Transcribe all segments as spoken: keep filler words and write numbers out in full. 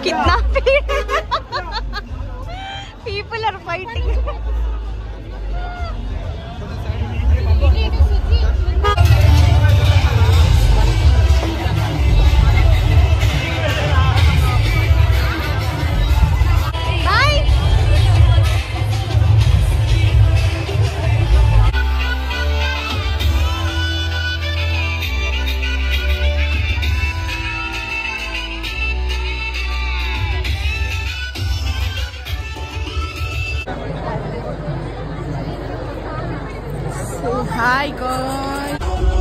कितना people are fighting. Hi guys.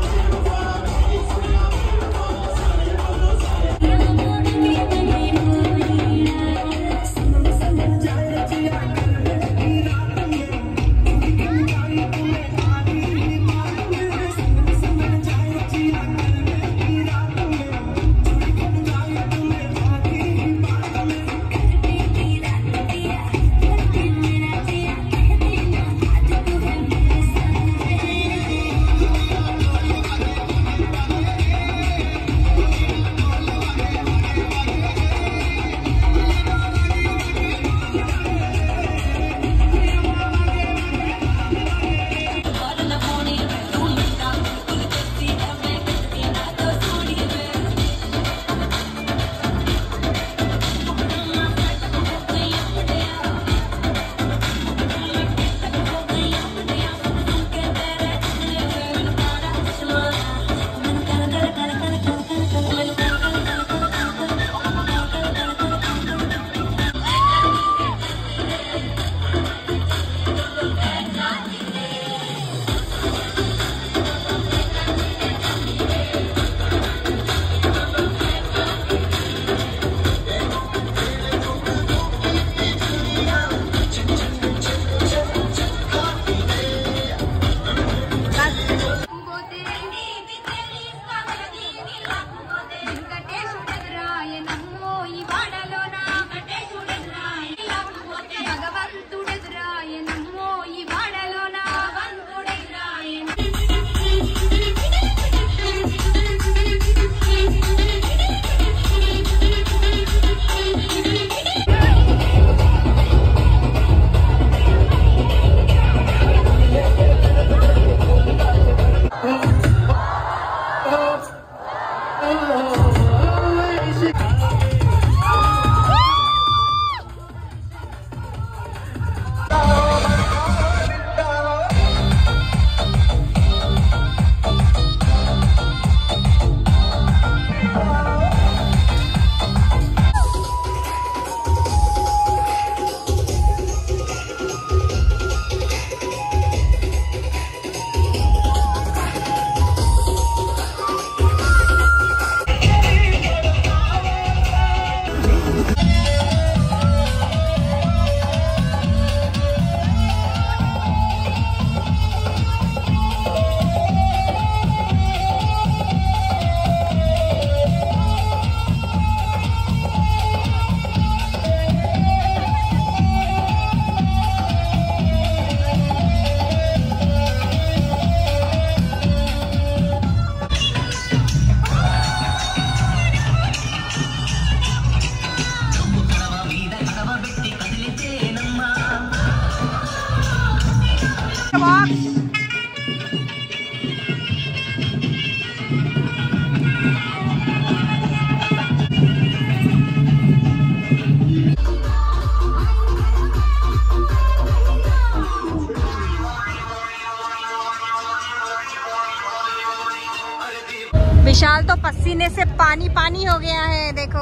Vishal तो पसीने से पानी पानी हो गया है, देखो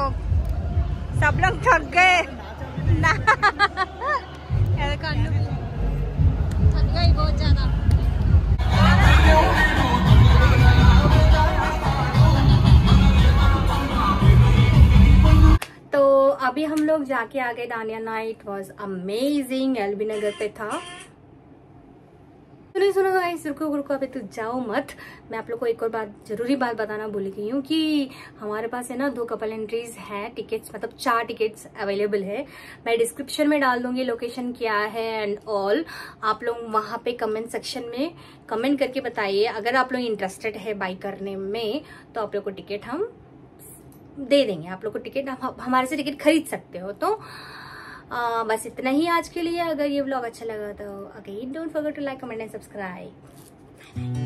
सब लोग थक गए ना। थक गई बहुत ज्यादा। तो अभी हम लोग जाके आ गए दानिया night was amazing. LB Nagar पे था। सुनो सुनो गाइस, रुको रुको अभी तो जाओ मत। मैं आप लोग को एक और बात जरूरी बात बताना भूल गई हूँ कि हमारे पास है ना दो कपल एंट्रीज हैं, टिकट्स मतलब चार टिकट्स अवेलेबल है। मैं डिस्क्रिप्शन में डाल दूंगी लोकेशन क्या है एंड ऑल। आप लोग वहां पे कमेंट सेक्शन में कमेंट करके बताइए। अगर आप लोग इंटरेस्टेड है बाई करने में तो आप लोग को टिकट हम दे देंगे आप लोग को टिकट, हम हमारे से टिकट खरीद सकते हो। तो आ, बस इतना ही आज के लिए। अगर ये व्लॉग अच्छा लगा तो again don't forget to like, comment and subscribe.